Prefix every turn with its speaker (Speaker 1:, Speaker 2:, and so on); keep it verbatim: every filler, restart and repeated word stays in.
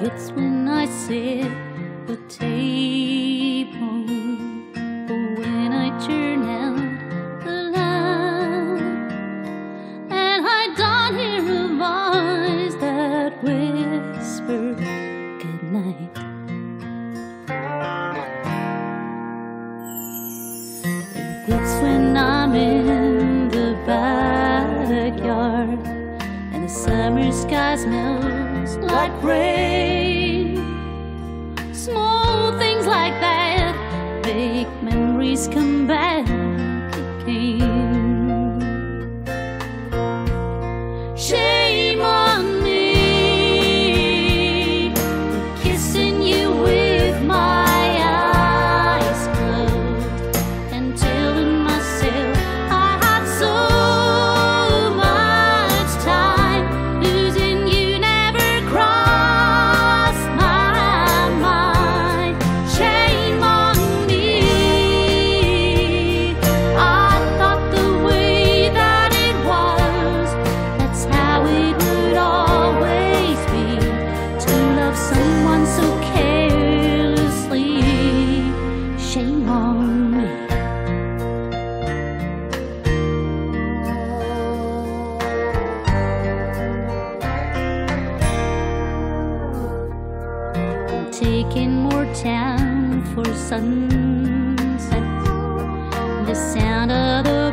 Speaker 1: It's when I sit the table, or when I turn out the light, and I don't hear a voice that whispers good night. It's when I'm in the backyard and the summer sky smells like rain. Small things like that make memories come back again. Shame on me for kissing you with my eyes closed and telling myself I had so much time. Losing you never crossed my mind. Shame on me. I thought the way that it was, that's how it would always be, to love someone so carelessly. Shame on me. I'm taking more time for sunset, the sound of the